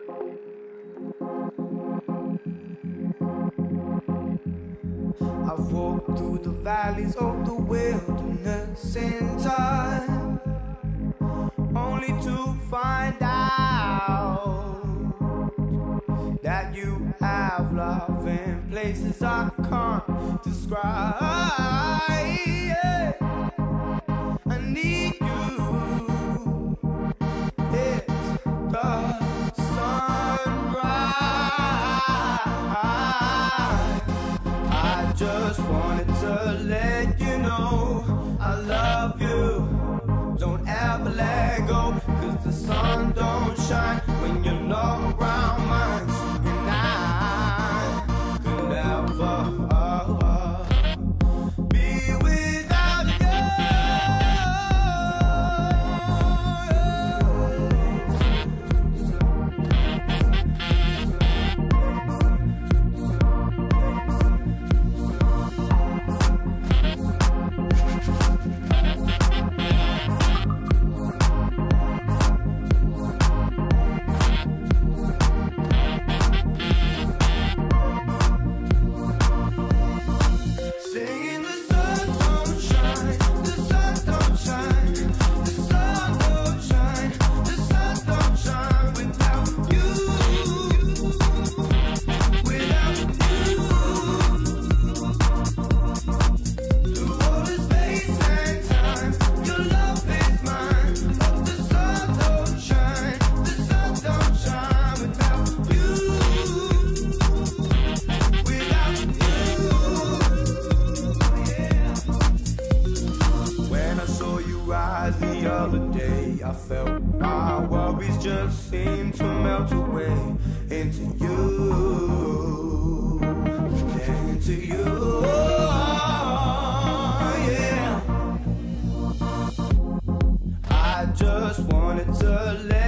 I've walked through the valleys of the wilderness in time, only to find out that you have love in places I can't describe. Yeah. I need you. It's the sunrise. I just wanted to let you know I love you. Don't ever let go, 'cause the sun don't shine when you're not around mine. And I could never be without you. The other day I felt my worries just seem to melt away into you, into you. Yeah, I just wanted to let